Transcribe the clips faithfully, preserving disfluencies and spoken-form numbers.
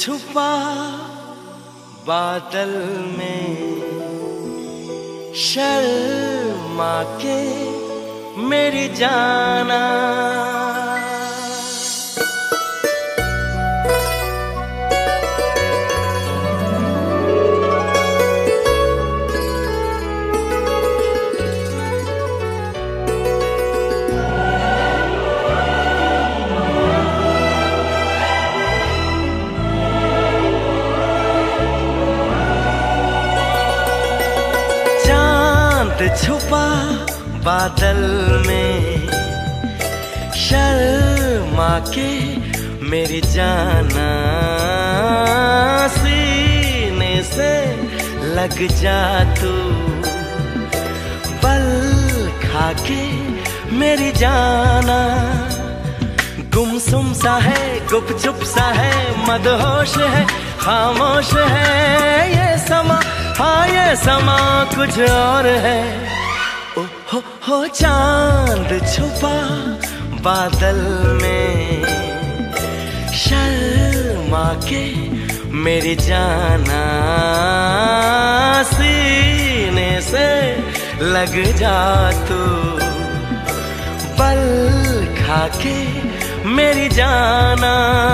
छुपा बादल में, शर्मा के मेरी जाना। छुपा बादल में, शर्मा के मेरी जाना। सीने से लग जा तू, बल खा के मेरी जाना। गुमसुम सा है, गुपचुप सा है, मदहोश है, खामोश है ये समा। हाँ ये समा कुछ और है। ओ हो हो चांद छुपा बादल में, शर्मा के मेरी जाना। सीने से लग जा तू, पल खा के मेरी जाना।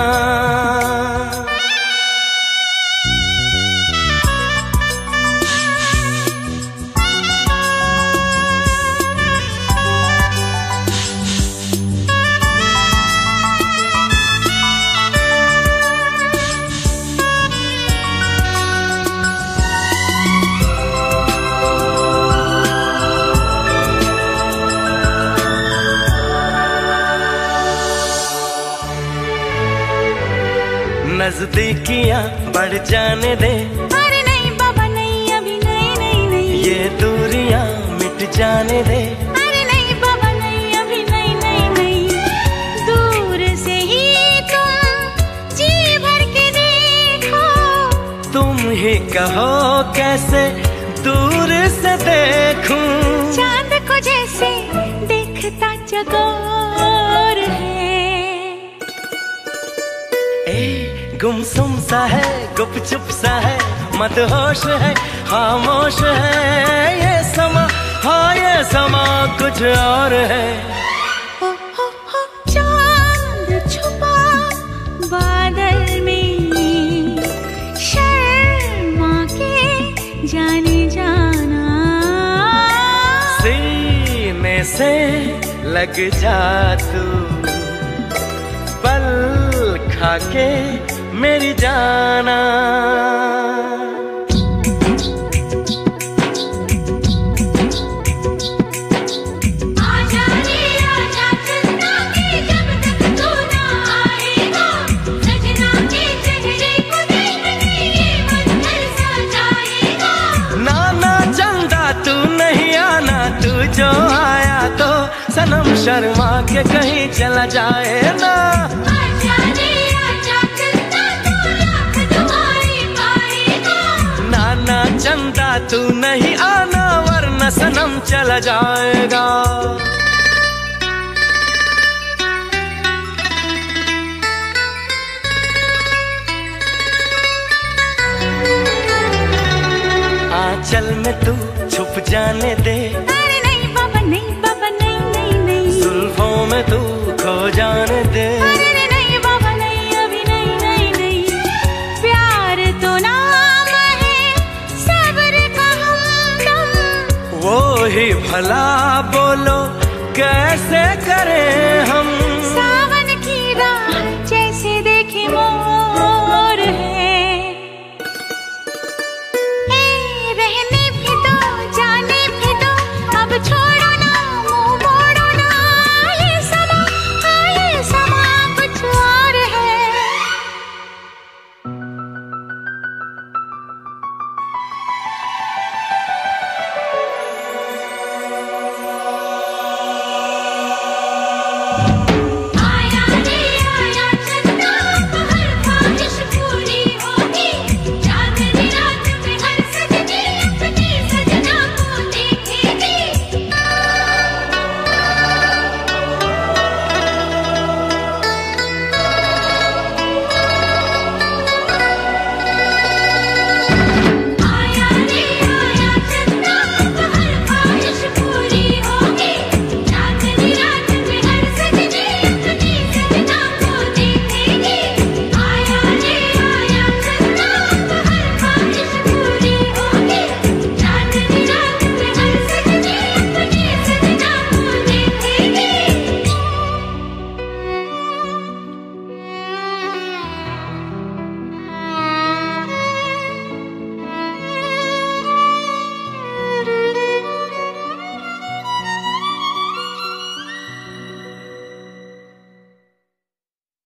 नजदीकियां बढ़ जाने दे। अरे नहीं बाबा नहीं, अभी नहीं नहीं नहीं। ये दूरियां मिट जाने दे। अरे नहीं बाबा नहीं, अभी नहीं नहीं नहीं। दूर से ही तुम जी भर के देखो। तुम ही कहो कैसे दूर से देखूं। चांद को जैसे देखता चकोर है। गुमसुम सा है, गुपचुप सा है, मदहोश है, खामोश है ये समा। हाँ ये समा कुछ और है। हो हो हो चांद छुपा बादल में, शर्मा के जाने जाना। सीने से लग जा तू, पल खा के मेरी जाना। आजा रे आजा चंदा के, जब तक तू ना आएगा। सजना के चेहरे को देखने ये मन तरसा जाएगा। ना ना चंदा तू नहीं आना, तू जो आया तो सनम शर्मा के कहीं चला जाए ना। चंदा तू नहीं आना, वरना सनम चला जाएगा। आंचल में तू छुप जाने दे। अरे नहीं बाबा नहीं, बाबा नहीं नहीं नहीं। जुल्फों में तू खो जाने दे। अरे नहीं बाबा नहीं, अभी नहीं नहीं नहीं। प्यार तो ना वो ही भला बोलो कैसे करें हम।